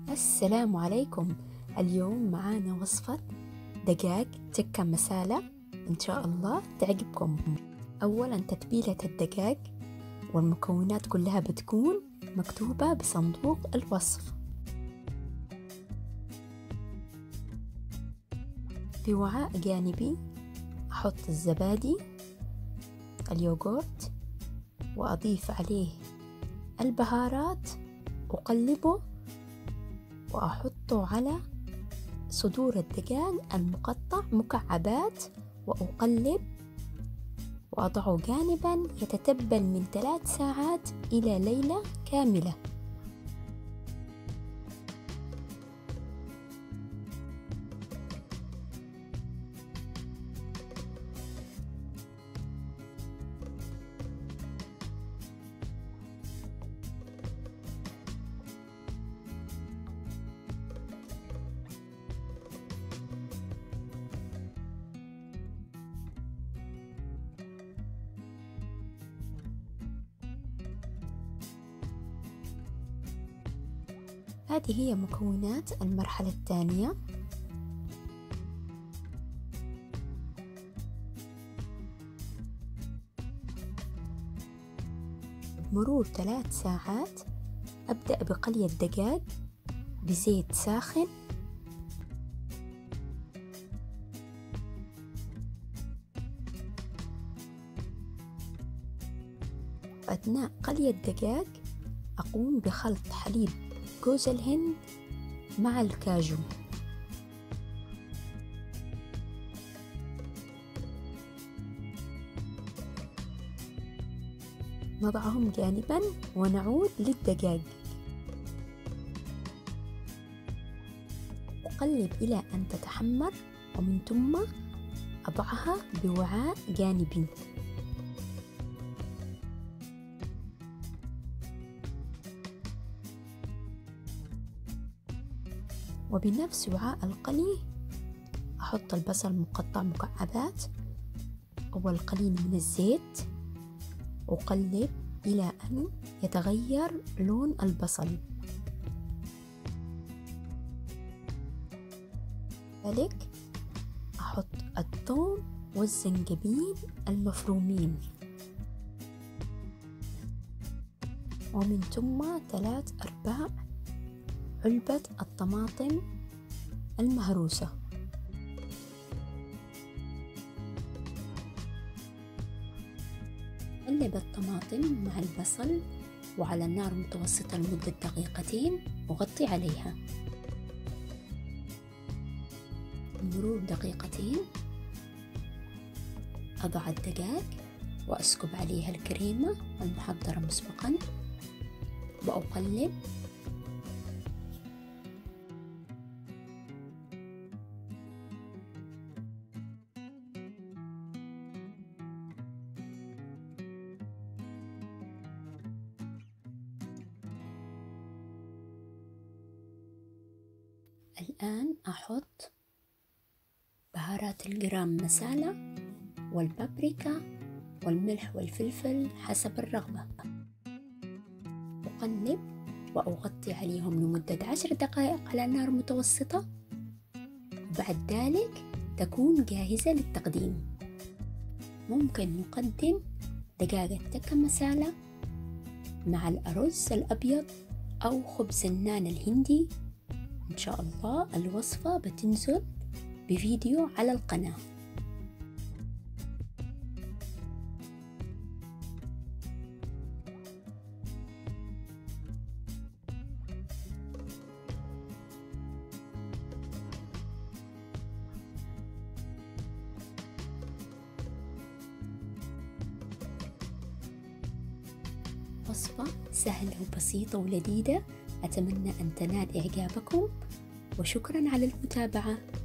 السلام عليكم. اليوم معانا وصفة دجاج تكة مسالة إن شاء الله تعجبكم. أولا تتبيلة الدجاج والمكونات كلها بتكون مكتوبة بصندوق الوصف. في وعاء جانبي أحط الزبادي اليوغورت وأضيف عليه البهارات، أقلبه وأحطه على صدور الدجاج المقطع مكعبات وأقلب وأضعه جانبا يتتبل من 3 ساعات إلى ليلة كاملة. هذه هي مكونات المرحلة الثانية. بمرور 3 ساعات أبدأ بقلي الدجاج بزيت ساخن. أثناء قلي الدجاج أقوم بخلط حليب جوز الهند مع الكاجو. نضعهم جانبا ونعود للدجاج. أقلب إلى أن تتحمر ومن ثم أضعها بوعاء جانبي. وبنفس وعاء القلي أحط البصل مقطع مكعبات والقليل من الزيت، أقلب إلى أن يتغير لون البصل. ذلك أحط الثوم والزنجبيل المفرومين ومن ثم 3/4 علبة الطماطم المهروسة. قلب الطماطم مع البصل وعلى نار متوسطة لمدة 2 دقيقة وغطي عليها. بمرور 2 دقيقة أضع الدجاج وأسكب عليها الكريمة المحضرة مسبقا وأقلب. الآن أحط بهارات الجرام مسالة والبابريكا والملح والفلفل حسب الرغبة. أقلب وأغطي عليهم لمدة 10 دقائق على نار متوسطة. بعد ذلك تكون جاهزة للتقديم. ممكن نقدم دجاجة تكة مسالة مع الأرز الأبيض أو خبز النان الهندي. إن شاء الله الوصفة بتنزل بفيديو على القناة. وصفة سهلة وبسيطة ولذيذة، أتمنى أن تنال إعجابكم وشكرا على المتابعة.